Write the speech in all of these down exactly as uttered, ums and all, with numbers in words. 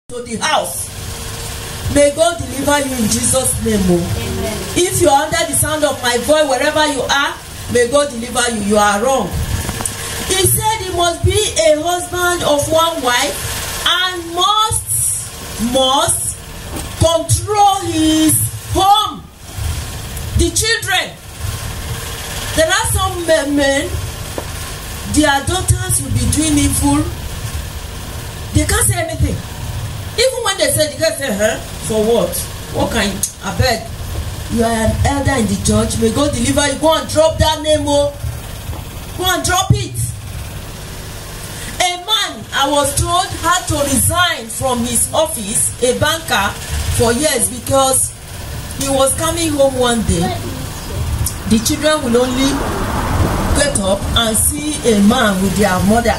to the house. May God deliver you in Jesus' name. Amen. If you are under the sound of my voice, wherever you are, may God deliver you. You are wrong. He said he must be a husband of one wife and must, must control his home. The children. There are some men, their daughters will be doing evil. They can't say anything. Even when they say, they can't say, huh? For what? What kind? I beg. You are an elder in the church. May God deliver you. Go and drop that name. Oh. Go and drop it. A man, I was told, had to resign from his office, a banker, for years because he was coming home one day. The children will only get up and see a man with their mother.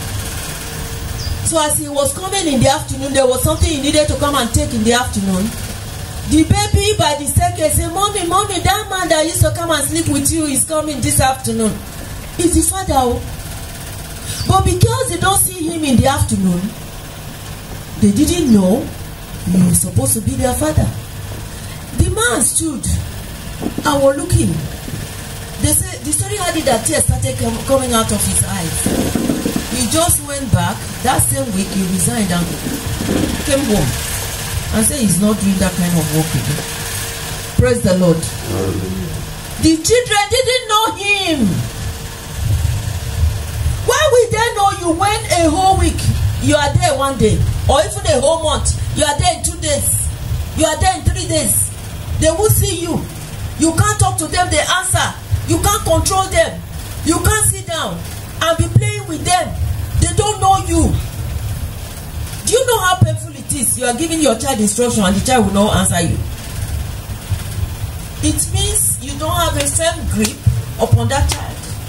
So as he was coming in the afternoon, there was something he needed to come and take in the afternoon. The baby by the staircase said, Mommy, Mommy, that man that used to come and sleep with you is coming this afternoon. It's the father. But because they don't see him in the afternoon, they didn't know he was supposed to be their father. The man stood and was looking. They say the story had it that tears started com coming out of his eyes. He just went back. That same week he resigned and came home and said he's not doing that kind of work again. Praise the Lord. The children didn't know him. Why will they know you when a whole week you are there one day, or even a whole month you are there in two days, you are there in three days? They will see you. You can't talk to them, they answer. You can't control them. You can't sit down and be playing with them. They don't know you. Do you know how painful it is? You are giving your child instruction and the child will not answer you. It means you don't have a firm grip upon that child.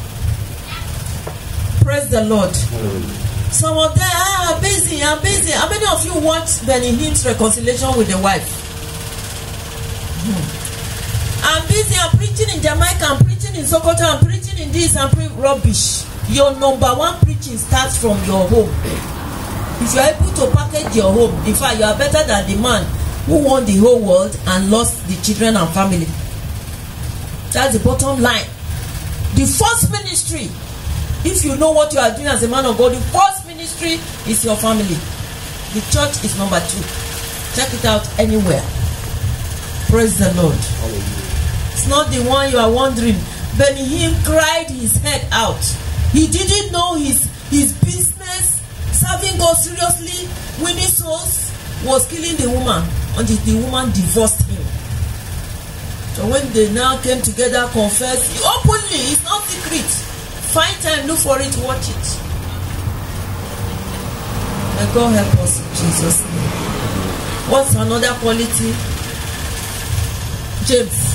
Praise the Lord. Mm. Some of them are ah, busy, I'm busy. How many of you want Benny Hinn's reconciliation with the wife? Hmm. I'm busy, I'm preaching in Jamaica, I'm preaching in Sokoto, I'm preaching in this, I'm preaching rubbish. Your number one preaching starts from your home. If you are able to package your home, in fact, you are better than the man who won the whole world and lost the children and family. That's the bottom line. The first ministry, if you know what you are doing as a man of God, the first ministry is your family. The church is number two. Check it out anywhere. Praise the Lord. Hallelujah. It's not the one you are wondering. Benny Hinn cried his head out. He didn't know his, his business, serving God seriously, winning souls, was killing the woman until the woman divorced him. So when they now came together, confessed openly, it's not secret. Find time, look for it, watch it. May God help us in Jesus' name. What's another quality? James,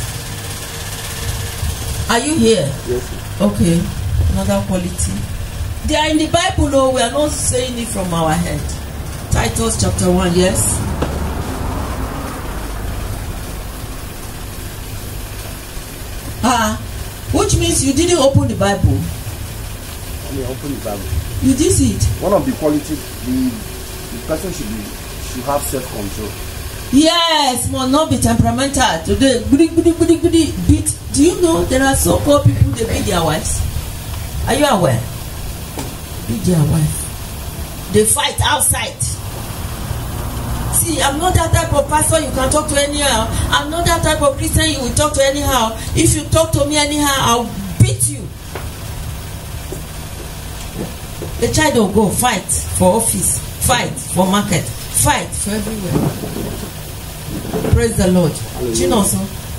are you here? Yes, sir. Okay, another quality. They are in the Bible, no, we are not saying it from our head. Titus chapter one, yes. Ah, which means you didn't open the Bible. I mean, open the Bible. You did see it. One of the qualities, the, the person should be should have self-control. Yes, must not be temperamental. Today, goody, goody, goody, goody, beat. Do you know there are so-called people they beat their wives? Are you aware? Beat their wife. They fight outside. See, I'm not that type of pastor you can talk to anyhow. I'm not that type of Christian you will talk to anyhow. If you talk to me anyhow, I'll beat you. The child will go fight for office, fight for market, fight for everywhere. Praise the Lord. Do you know so?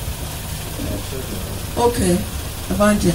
Okay. Evangel.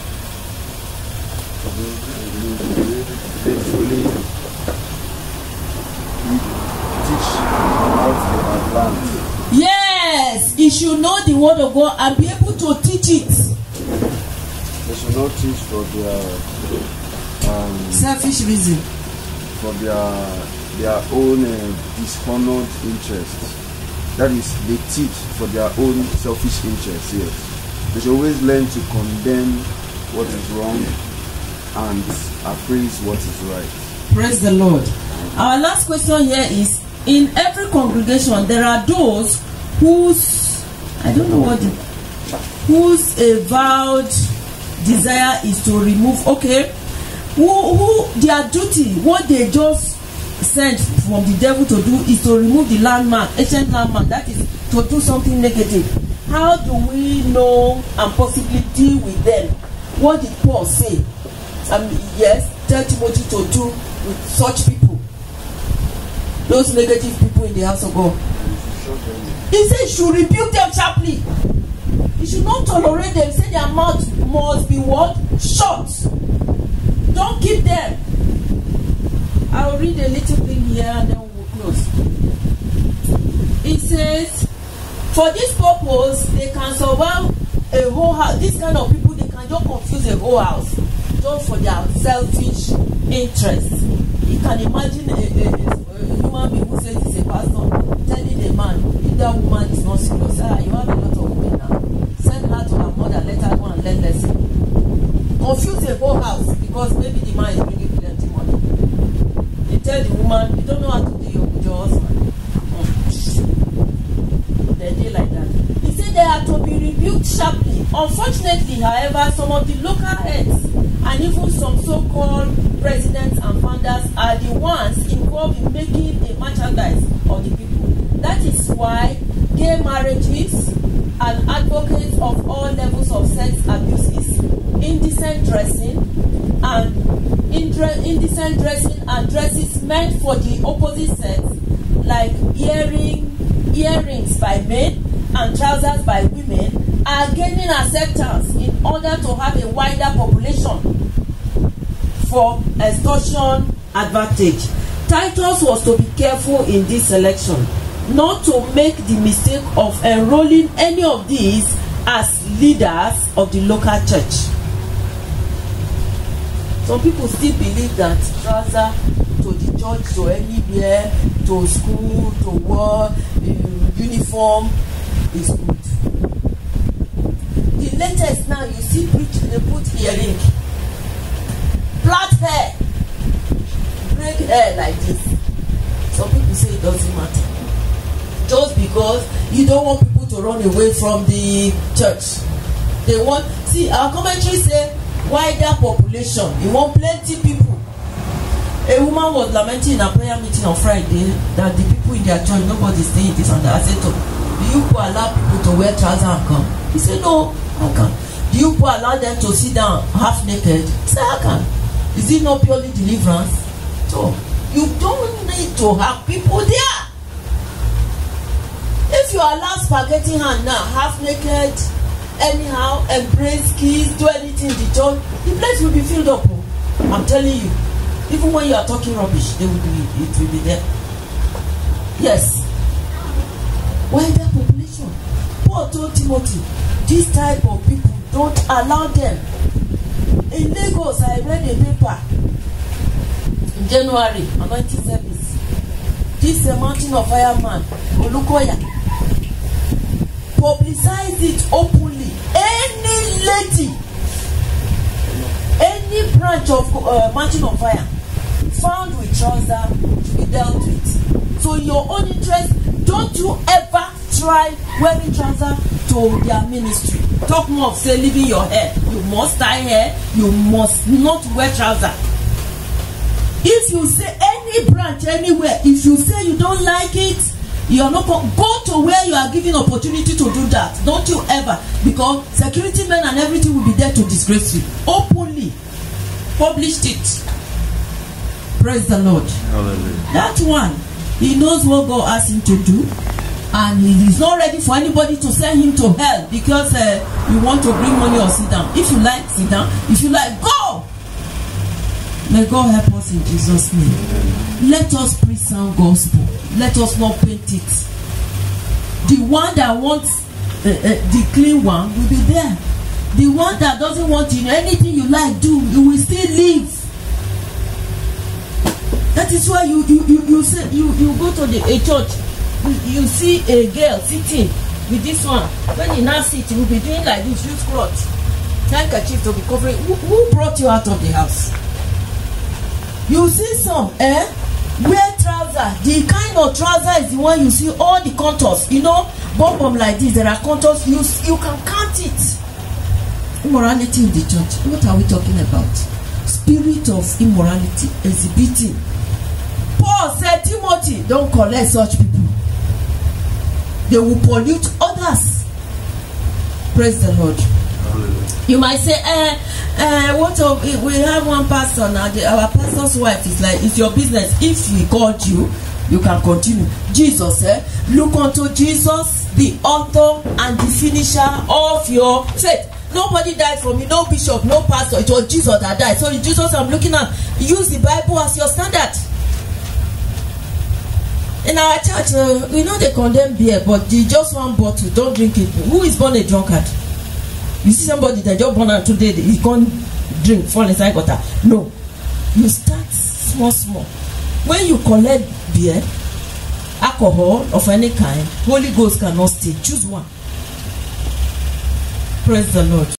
Yes, he should know the word of God and be able to teach it. They should not teach for their um, selfish reason, for their their own uh, dishonored interests. That is, they teach for their own selfish interests. Yes, they should always learn to condemn what is wrong and appraise what is right. Praise the Lord. Our last question here is: in every congregation there are those whose, I don't know what the, whose avowed desire is to remove, okay, who, who their duty, what they just sent from the devil to do is to remove the landmark, ancient landmark, that is to do something negative. How do we know and possibly deal with them? What did Paul say? Um, yes, tell Timothy to do with such people, those negative people in the house of God. He said you should rebuke them sharply. You should not tolerate them. Say their mouth must be what? Shut. Don't keep them. I'll read a little thing here and then we'll close. It says, for this purpose, they can survive a whole house. This kind of people, they can just confuse a whole house just for their selfish interests. You can imagine a, a, a human being who says he's a pastor telling a man, if that woman is not serious, ah, you have a lot of women now. Send her to her mother, let her go and learn lesson. Confuse the whole house because maybe the man is bringing plenty money. They tell the woman, you don't know how to deal with your husband. Oh. They deal like that. He said they are to be rebuked sharply. Unfortunately, however, some of the local heads and even some so-called presidents and founders are the ones involved in making a merchandise of the people. That is why gay marriages and advocates of all levels of sex abuses, indecent dressing and indecent dressing and dresses meant for the opposite sex, like earring, earrings by men and trousers by women, are gaining acceptance in order to have a wider population for extortion advantage. Titus was to be careful in this selection, not to make the mistake of enrolling any of these as leaders of the local church. Some people still believe that trouser to the church, to anywhere, to school, to work, uh, uniform is good. The latest now, you see preaching, they put earring, flat hair, break hair like this. Some people say it doesn't matter. Just because you don't want people to run away from the church. They want, see, our commentary say wider population. You want plenty people. A woman was lamenting in a prayer meeting on Friday that the people in their church, nobody is staying this and that. I said to him, do you allow people to wear trousers and come? He said, no, I can't. Do you allow them to sit down half naked? He said, I can. Is it not purely deliverance? So, you don't need to have people there. If you allow spaghetti hand now, half naked, anyhow, embrace, kiss, do anything in the church, the place will be filled up. I'm telling you. Even when you are talking rubbish, they will be, it will be there. Yes. Wider population. Paul told Timothy, this type of people, don't allow them. In Lagos, I read a paper in January, anointing service. This is a Mountain of Fire man, Olukoya, publicized it openly. Any lady, any branch of uh, Mountain of Fire found with trouser to be dealt with. So your own interest, don't you ever try wearing trouser to their ministry. Talk more of say leaving your hair. You must tie hair, you must not wear trouser. If you say any branch anywhere, if you say you don't like it, you are not go to where you are given opportunity to do that. Don't you ever, because security men and everything will be there to disgrace you. Openly published it. Praise the Lord. Hallelujah. That one, he knows what God asked him to do, and he is not ready for anybody to send him to hell because uh, you want to bring money or sit down. If you like, sit down. If you like, go. May God help us in Jesus' name. Let us preach sound gospel. Let us not paint it. The one that wants uh, uh, the clean one will be there. The one that doesn't want you, anything you like do, you will still live. That is why you you you you say you you go to the a church, you, you see a girl sitting with this one. When you now sit, you will be doing like this, use cloth, handkerchief to be covering. Who, who brought you out of the house? You see some, eh? Wear trouser trouser, the kind of trouser is the one you see all the contours, you know, bum bum like this, there are contours, you you can count it. Immorality in the church, what are we talking about? Spirit of immorality exhibiting. Paul said, Timothy, don't collect such people, they will pollute others. Praise the Lord. You might say, eh, eh, what of, we have one pastor now, the, our pastor's wife is like, it's your business. If he called you, you can continue. Jesus said, eh, look unto Jesus, the author and the finisher of your faith. Nobody died for me, no bishop, no pastor. It was Jesus that died. So the Jesus I'm looking at, use the Bible as your standard. In our church, uh, we know they condemn beer, but the just one bottle, don't drink it. Who is born a drunkard? You see somebody that just born out today, he can't drink, fall inside gutter. No. You start small, small. When you collect beer, alcohol of any kind, Holy Ghost cannot stay. Choose one. Praise the Lord.